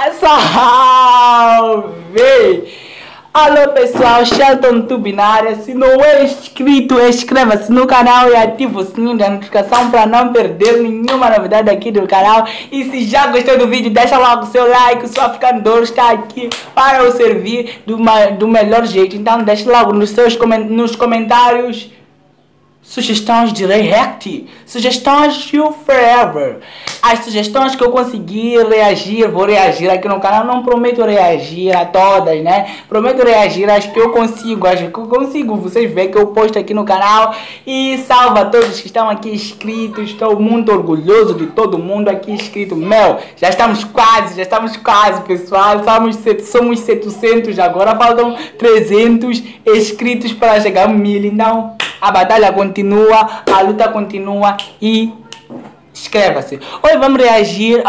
Salve! Alô pessoal, Shelton Tubinária. Se não é inscrito, inscreva-se no canal e ative o sininho da notificação para não perder nenhuma novidade aqui do canal. E se já gostou do vídeo, deixa logo o seu like. O seu africanador está aqui para o servir do melhor jeito. Então deixa logo nos comentários sugestões de react, sugestões you forever. As sugestões que eu conseguir reagir, vou reagir aqui no canal. Não prometo reagir a todas, né? Prometo reagir às que eu consigo, vocês veem que eu posto aqui no canal. E salve a todos que estão aqui inscritos. Estou muito orgulhoso de todo mundo aqui inscrito. Meu, já estamos quase, pessoal. Somos 700 agora, faltam 300 inscritos para chegar a 1000. Então a batalha continua, a luta continua e inscreva-se. Hoje vamos reagir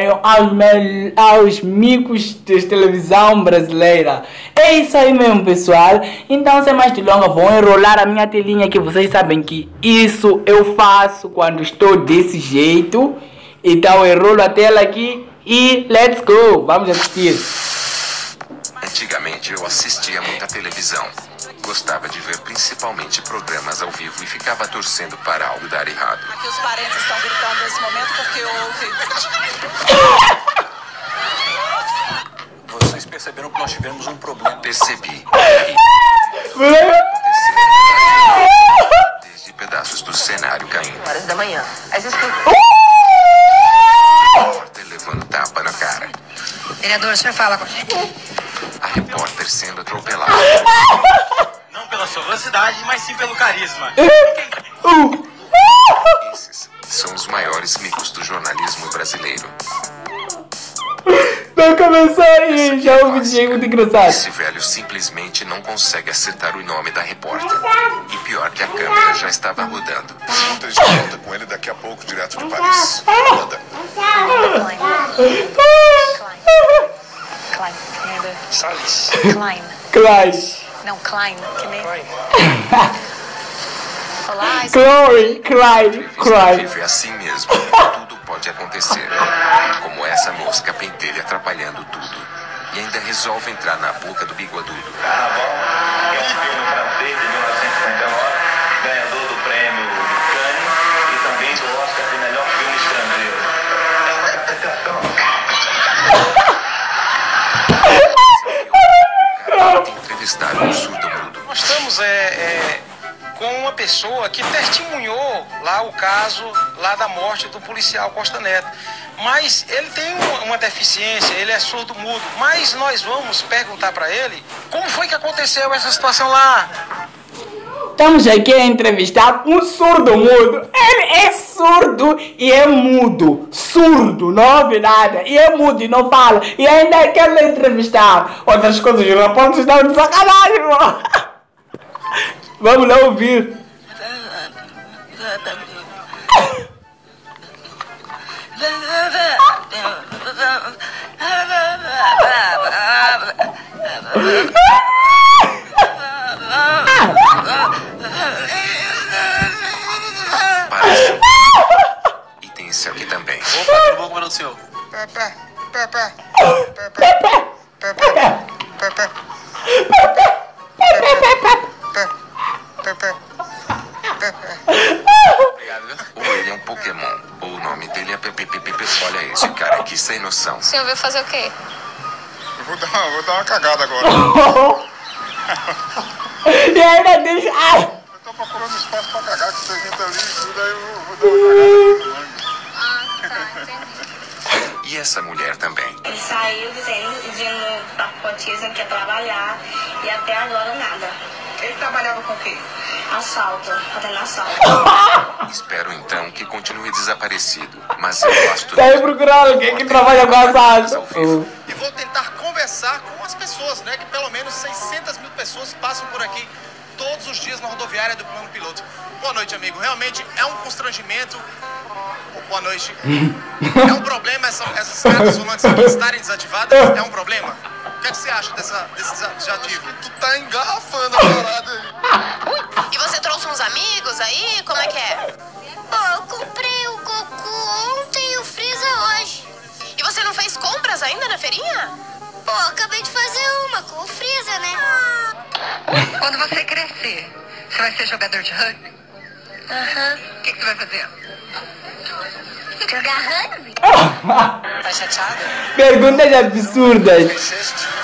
aos micos de televisão brasileira. É isso aí mesmo, pessoal. Então, sem mais delongas, vou enrolar a minha telinha, que vocês sabem que isso eu faço quando estou desse jeito. Então, eu enrolo a tela aqui e let's go. Vamos assistir. Antigamente eu assistia muita televisão. Gostava de ver principalmente programas ao vivo e ficava torcendo para algo dar errado. Aqui os parentes estão gritando nesse momento porque houve... Vocês perceberam que nós tivemos um problema? Percebi. Desde pedaços do cenário caindo. Horas da manhã. A repórter levando tapa na cara. Vereador, o senhor fala com a gente? A repórter sendo atropelada. Não pela sua velocidade, mas sim pelo carisma. Esses são os maiores micos do jornalismo brasileiro. Vai começar aí, já é um vídeo muito engraçado. Esse velho simplesmente não consegue acertar o nome da repórter. E pior que a câmera já estava rodando. Ontem de volta com ele daqui a pouco, direto de Paris. Roda. Klein. Não, Klein, que nem... Olá, Klein. Vive assim mesmo. Tudo pode acontecer. Como essa mosca pentelha atrapalhando tudo. E ainda resolve entrar na boca do bigodudo. Carnaval, que é um filme francês de 1959, ganhador do prêmio Cannes e também do Oscar de melhor filme estrangeiro. Entrevistar um surdo-mudo. Nós estamos com uma pessoa que testemunhou lá o caso lá da morte do policial Costa Neto. Mas ele tem uma deficiência, ele é surdo-mudo. Mas nós vamos perguntar para ele como foi que aconteceu essa situação lá. Estamos aqui a entrevistar um surdo-mudo. Ele é surdo e é mudo. Surdo, não ouve nada. E é mudo e não fala. E ainda quer entrevistar. Outras coisas, os rapazes estão de sacanagem, mano. Vamos lá ouvir. Parece. E tem esse aqui também. Opa, tudo bom, mano, senhor? Obrigado, viu? Ou ele é um Pokémon, ou o nome dele é Pepe. Olha esse cara aqui sem noção. O senhor veio fazer o quê? Eu vou dar uma cagada agora. E ainda deixa... Ai. Eu tô procurando espaço pra cagar, que vocês entram ali e tudo, aí eu vou dar uma cagada. Ah, tá, entendi. E essa mulher também. Ele saiu dizendo pra Cotiza que ia trabalhar e até agora nada. Ele trabalhava com o quê? Assalto, fazendo assalto. Espero então que continue desaparecido. Mas eu gosto Tá aí procurando alguém que trabalha com assalto. E vou tentar conversar com as pessoas, né? Que pelo menos 600 mil pessoas passam por aqui todos os dias na rodoviária do Plano Piloto. Boa noite, amigo. Realmente é um constrangimento. Boa noite. É um problema essas cartas volantes aqui estarem desativadas? É um problema? O que é que você acha desse desativo? Tu tá engarrafando a parada aí. E você trouxe uns amigos aí? Como é que é? Pô, eu comprei o Goku ontem e o Freeza hoje. E você não fez compras aulas ainda na feirinha? Pô, acabei de fazer uma com o Freeza, né? Quando você crescer, você vai ser jogador de rugby? Aham. O que você vai fazer? Jogar rugby? Tá chateada? Perguntas absurdas.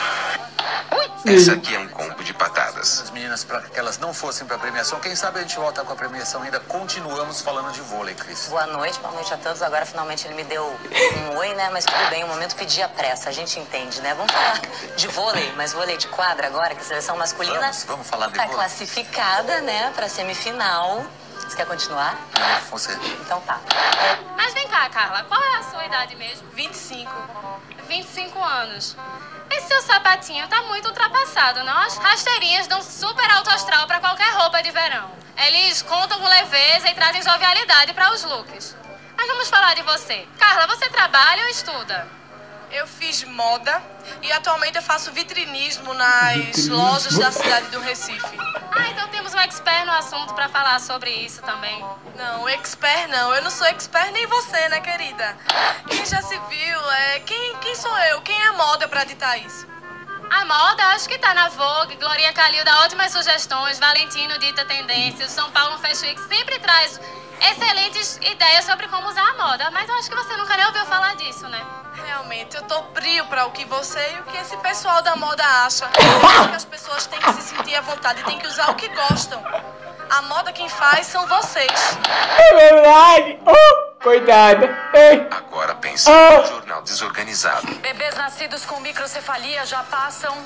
Essa aqui é um combo de patadas. As meninas, para que elas não fossem para a premiação, quem sabe a gente volta com a premiação ainda. Continuamos falando de vôlei, Cris. Boa noite a todos. Agora finalmente ele me deu um oi, né? Mas tudo bem, o momento pedia pressa, a gente entende, né? Vamos falar de vôlei, mas vôlei de quadra agora, que a seleção masculina Vamos falar de tá vôlei. classificada, né, pra semifinal. Você quer continuar? Não, você. Então tá. Mas vem cá, Carla, qual é a sua idade mesmo? 25. 25 anos. Esse seu sapatinho tá muito ultrapassado, não? As rasteirinhas dão super alto astral pra qualquer roupa de verão. Eles contam com leveza e trazem jovialidade para os looks. Mas vamos falar de você. Carla, você trabalha ou estuda? Eu fiz moda e atualmente eu faço vitrinismo nas lojas da cidade do Recife. Ah, então temos um expert no assunto pra falar sobre isso também. Não, expert não. Eu não sou expert nem você, né, querida? Quem já se viu, quem sou eu? Quem é a moda pra ditar isso? A moda, acho que tá na Vogue. Glorinha Calil dá ótimas sugestões. Valentino dita tendências. São Paulo Fashion Week sempre traz excelentes ideias sobre como usar a moda. Mas eu acho que você nunca nem ouviu falar disso, né? Realmente, eu tô frio pra o que você e o que esse pessoal da moda acha. Eu acho que as pessoas têm que se sentir à vontade e têm que usar o que gostam. A moda quem faz são vocês. É verdade. Coitada. Agora pense no jornal desorganizado. Bebês nascidos com microcefalia já passam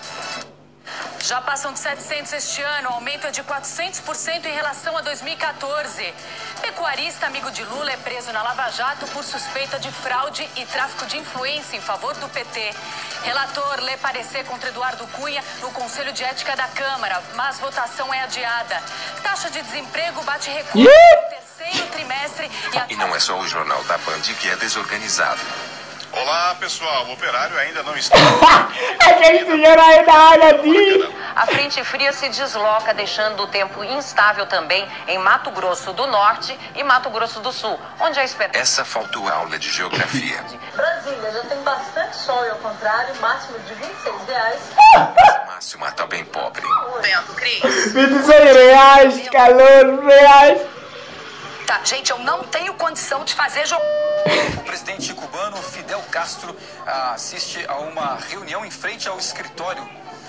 de 700 este ano, o aumento é de 400% em relação a 2014. Pecuarista amigo de Lula é preso na Lava Jato por suspeita de fraude e tráfico de influência em favor do PT. Relator lê parecer contra Eduardo Cunha no Conselho de Ética da Câmara, mas votação é adiada. Taxa de desemprego bate recorde no terceiro trimestre E não é só o jornal da Band que é desorganizado. Olá, pessoal. O operário ainda não está... Aquele senhor aí da área de... A frente fria se desloca, deixando o tempo instável também em Mato Grosso do Norte e Mato Grosso do Sul, onde a esperança... Essa faltou aula de geografia. Brasília já tem bastante sol e ao contrário, máximo de R$26. Máximo tá bem pobre. Vento, Cris. 26 reais, calor, reais. Tá, gente, eu não tenho condição de fazer jogo. O presidente cubano Fidel Castro assiste a uma reunião em frente ao escritório.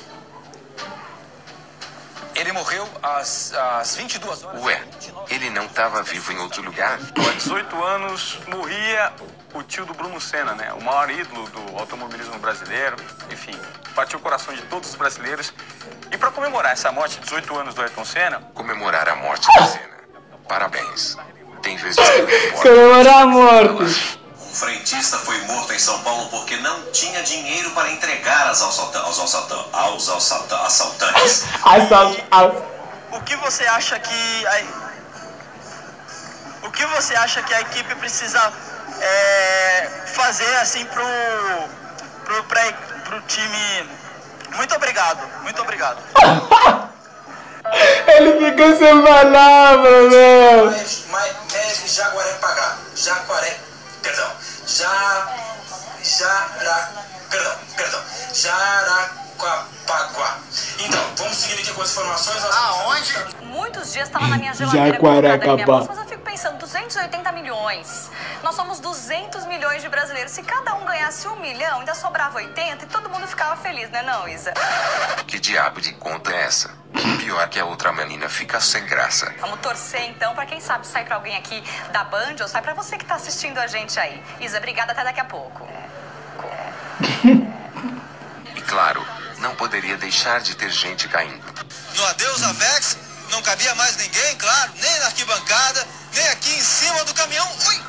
Ele morreu às 22 horas. Ué, ele não tava vivo em outro lugar? Há 18 anos morria o tio do Bruno Senna, né? O maior ídolo do automobilismo brasileiro. Enfim, partiu o coração de todos os brasileiros. E para comemorar essa morte, 18 anos do Ayrton Senna... Comemorar a morte do Senna. Parabéns. Tem vezes que... Comemorar a morte. Um frentista foi morto em São Paulo porque não tinha dinheiro para entregar aos assaltantes. O que você acha que a equipe precisa fazer assim pro time? Muito obrigado. Ele ficou sem palavras, meu. Mas Jaguarepaguá. Jaraguapaguá. Então, vamos seguir aqui com as informações. Aonde? Muitos dias estava na minha geladeira colocada na minha bolsa, mas eu fico pensando, 280 milhões. Nós somos 200 milhões de brasileiros. Se cada um ganhasse 1 milhão, ainda sobrava 80 e todo mundo ficava feliz, né não, Isa? Que diabo de conta é essa? Pior que a outra menina fica sem graça. Vamos torcer então pra quem sabe sai pra alguém aqui da Band ou sai pra você que tá assistindo a gente aí. Isa, obrigada, até daqui a pouco. E claro, não poderia deixar de ter gente caindo. No adeus Avex, não cabia mais ninguém, claro, nem na arquibancada, nem aqui em cima do caminhão. Ui!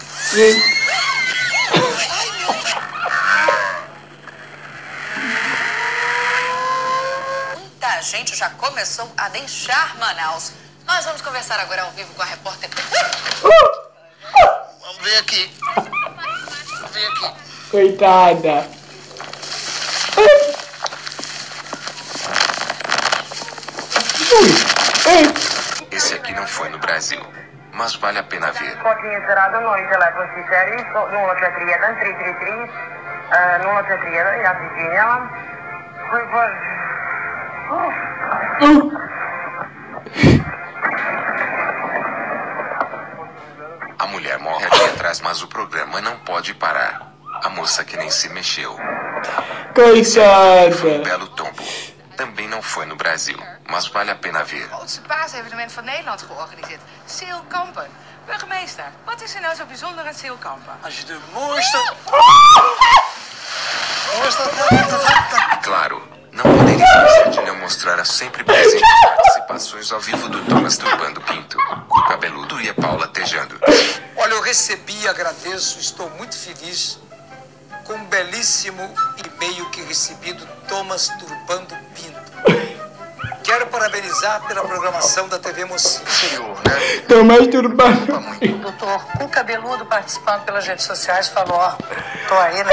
Ai, meu... Muita gente já começou a deixar Manaus. Nós vamos conversar agora ao vivo com a repórter. Vamos ver aqui. Coitada. Esse aqui não foi no Brasil. mas vale a pena ver. Continha zerado noite, telefone séries, 033 333 033 e a Virgínia. A mulher morre ali atrás, mas o programa não pode parar. A moça que nem se mexeu. Coitada. Foi um belo tombo. Também não foi no Brasil, mas vale a pena ver. Het grootste paasevenement van Nederland georganiseerd. Zeelkampen. Burgemeester, wat is er nou zo bijzonder aan Zeelkampen? Als je de mooiste... Claro, não poderia deixar de não mostrar as sempre presentes participações ao vivo do Thomas Turbando Pinto, o Cabeludo e a Paula Tejando. Olha, eu recebi e agradeço, estou muito feliz com um belíssimo e-mail que recebi do Thomas Turbando Pinto. Quero parabenizar pela programação da TV Mocinho. Senhor, né? Thomas Turbando. O doutor O Cabeludo, participando pelas redes sociais, falou, ó, tô aí, né?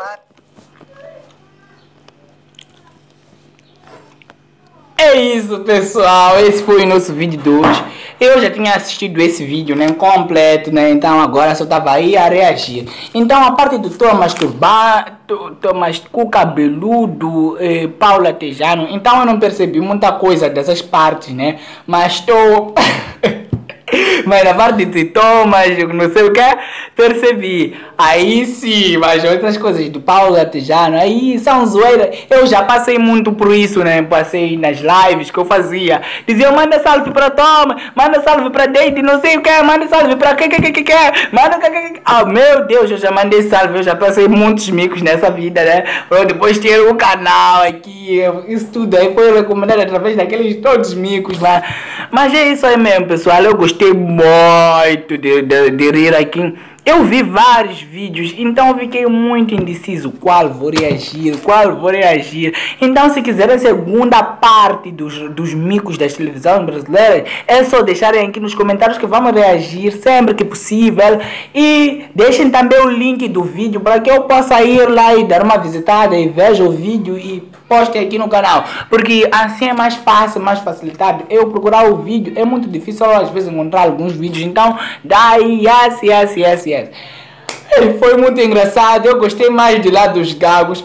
É isso, pessoal, esse foi o nosso vídeo de hoje. Eu já tinha assistido esse vídeo, né, completo, né, então agora só tava aí a reagir. Então a parte do Thomas com Cabeludo, Paula Tejano, então eu não percebi muita coisa dessas partes, né, mas estou... Mas na parte de Thomas, não sei o que, percebi. Aí sim, mas outras coisas do Paula Tejano, aí são zoeiras. Eu já passei muito por isso, né? Passei nas lives que eu fazia. Dizia, manda salve pra Thomas, manda salve pra Deide, não sei o que, manda salve pra que, manda que. Oh, meu Deus, eu já mandei salve, eu já passei muitos micos nessa vida, né? Pra depois ter um canal aqui, isso tudo aí foi recomendado através daqueles todos micos lá. Mas é isso aí mesmo, pessoal, eu gostei muito de rir aqui. Eu vi vários vídeos, então eu fiquei muito indeciso qual vou reagir. Então se quiser a segunda parte dos micos das televisões brasileiras, é só deixarem aqui nos comentários que vamos reagir sempre que possível. E deixem também o link do vídeo para que eu possa ir lá e dar uma visitada e veja o vídeo e poste aqui no canal. Porque assim é mais fácil, mais facilitado. Eu procurar o vídeo, é muito difícil às vezes encontrar alguns vídeos. Então daí, yes. Foi muito engraçado, eu gostei mais de lá dos gagos.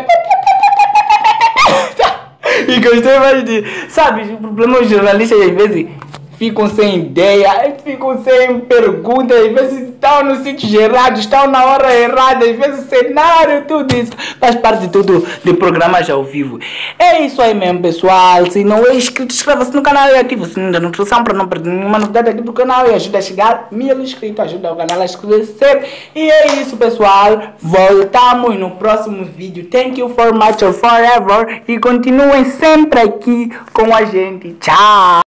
E gostei mais de... Sabe, o problema dos jornalistas às vezes ficam sem ideia, ficam sem perguntas, às vezes estão nos sítios errados, estão na hora errada, às vezes cenário, tudo isso faz parte tudo de programas ao vivo. É isso aí mesmo, pessoal. Se não é inscrito, inscreva-se no canal e ative o sininho da notificação para não perder nenhuma novidade aqui do canal e ajuda a chegar 1000 inscritos, ajuda o canal a crescer. E é isso, pessoal. Voltamos no próximo vídeo. Thank you for much or forever e continuem sempre aqui com a gente. Tchau!